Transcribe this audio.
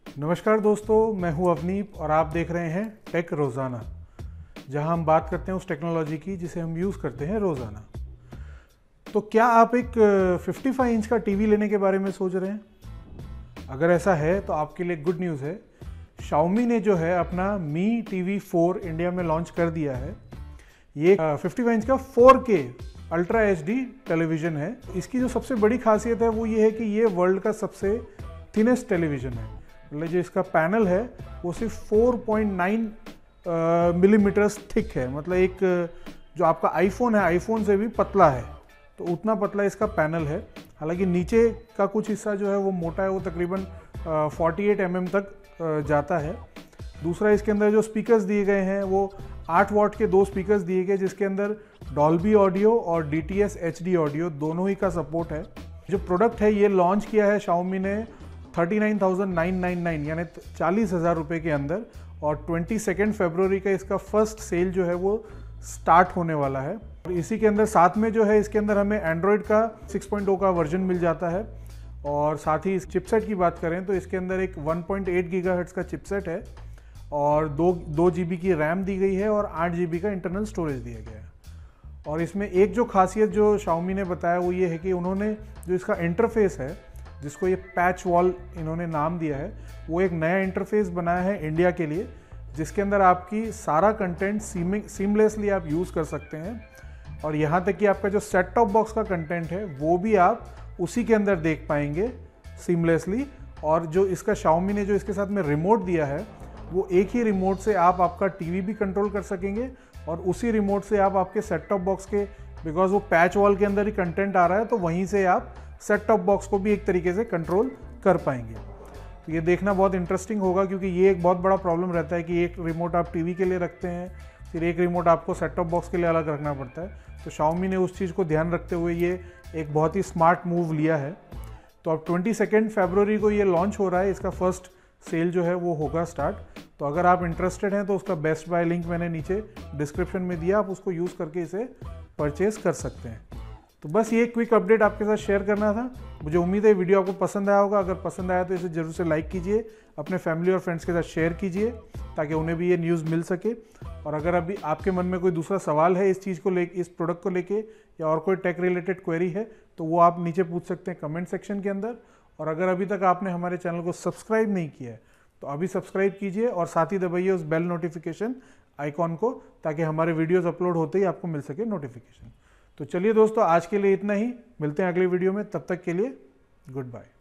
नमस्कार दोस्तों, मैं हूं अवनीप और आप देख रहे हैं टेक रोज़ाना, जहां हम बात करते हैं उस टेक्नोलॉजी की जिसे हम यूज़ करते हैं रोज़ाना। तो क्या आप एक 55 इंच का टीवी लेने के बारे में सोच रहे हैं? अगर ऐसा है तो आपके लिए गुड न्यूज़ है। Xiaomi ने जो है अपना Mi TV 4 इंडिया में लॉन्च कर दिया है। ये 55 इंच का 4K अल्ट्रा HD टेलीविज़न है। इसकी जो सबसे बड़ी खासियत है वो ये है कि ये वर्ल्ड का सबसे थिनेस्ट टेलीविज़न है। मतलब जो इसका पैनल है वो सिर्फ 4.9 मिलीमीटर्स थिक है। मतलब एक जो आपका आईफोन है, आईफोन से भी पतला है, तो उतना पतला इसका पैनल है। हालांकि नीचे का कुछ हिस्सा जो है वो मोटा है, वो तकरीबन 48 mm तक जाता है। दूसरा, इसके अंदर जो स्पीकर्स दिए गए हैं वो 8 वॉट के 2 स्पीकर्स दिए गए, जिसके अंदर डॉल्बी ऑडियो और DTS HD ऑडियो दोनों ही का सपोर्ट है। जो प्रोडक्ट है ये लॉन्च किया है Xiaomi ने 39,999 यानी 40,000 रुपये के अंदर, और 22 फरवरी का इसका फर्स्ट सेल जो है वो स्टार्ट होने वाला है। और इसी के अंदर साथ में जो है इसके अंदर हमें एंड्रॉयड का 6.0 का वर्जन मिल जाता है। और साथ ही इस चिपसेट की बात करें तो इसके अंदर एक 1.8 गीगाहर्ट्ज़ का चिपसेट है और 2 GB की रैम दी गई है और 8 GB का इंटरनल स्टोरेज दिया गया है। और इसमें एक जो खासियत जो Xiaomi ने बताया वो ये है कि उन्होंने जो इसका इंटरफेस है, जिसको ये पैच वॉल इन्होंने नाम दिया है, वो एक नया इंटरफेस बनाया है इंडिया के लिए, जिसके अंदर आपकी सारा कंटेंट सीमलेसली आप यूज़ कर सकते हैं। और यहाँ तक कि आपका जो सेट टॉप बॉक्स का कंटेंट है वो भी आप उसी के अंदर देख पाएंगे सीमलेसली। और जो इसका Xiaomi ने जो इसके साथ में रिमोट दिया है, वो एक ही रिमोट से आप आपका टीवी भी कंट्रोल कर सकेंगे और उसी रिमोट से आप आपके सेट टॉप बॉक्स के, बिकॉज वो पैच वॉल के अंदर ही कंटेंट आ रहा है, तो वहीं से आप सेट टॉप बॉक्स को भी एक तरीके से कंट्रोल कर पाएंगे। तो ये देखना बहुत इंटरेस्टिंग होगा, क्योंकि ये एक बहुत बड़ा प्रॉब्लम रहता है कि एक रिमोट आप टीवी के लिए रखते हैं, फिर एक रिमोट आपको सेट टॉप बॉक्स के लिए अलग रखना पड़ता है। तो Xiaomi ने उस चीज़ को ध्यान रखते हुए ये एक बहुत ही स्मार्ट मूव लिया है। तो अब 22 फरवरी को ये लॉन्च हो रहा है, इसका फर्स्ट सेल जो है वो होगा स्टार्ट। तो अगर आप इंटरेस्टेड हैं तो उसका बेस्ट बाय लिंक मैंने नीचे डिस्क्रिप्शन में दिया, आप उसको यूज़ करके इसे परचेज कर सकते हैं। तो बस ये क्विक अपडेट आपके साथ शेयर करना था। मुझे उम्मीद है वीडियो आपको पसंद आया होगा। अगर पसंद आया तो इसे ज़रूर से लाइक कीजिए, अपने फैमिली और फ्रेंड्स के साथ शेयर कीजिए ताकि उन्हें भी ये न्यूज़ मिल सके। और अगर अभी आपके मन में कोई दूसरा सवाल है इस चीज़ को लेके, इस प्रोडक्ट को लेके, या और कोई टेक रिलेटेड क्वेरी है, तो वो आप नीचे पूछ सकते हैं कमेंट सेक्शन के अंदर। और अगर अभी तक आपने हमारे चैनल को सब्सक्राइब नहीं किया है तो अभी सब्सक्राइब कीजिए और साथ ही दबाइए उस बेल नोटिफिकेशन आइकॉन को, ताकि हमारे वीडियोज़ अपलोड होते ही आपको मिल सके नोटिफिकेशन। तो चलिए दोस्तों, आज के लिए इतना ही। मिलते हैं अगले वीडियो में, तब तक के लिए गुड बाय।